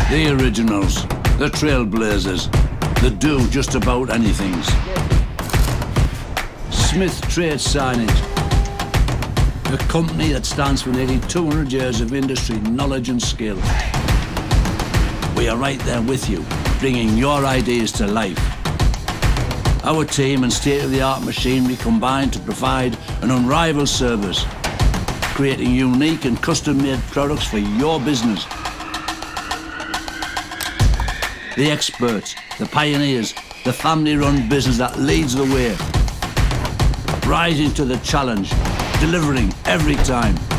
The originals, the trailblazers, that do just about anything. Smith Trade Signage, a company that stands for nearly 200 years of industry knowledge and skill. We are right there with you, bringing your ideas to life. Our team and state-of-the-art machinery combine to provide an unrivaled service, creating unique and custom-made products for your business. The experts, the pioneers, the family-run business that leads the way, rising to the challenge, delivering every time.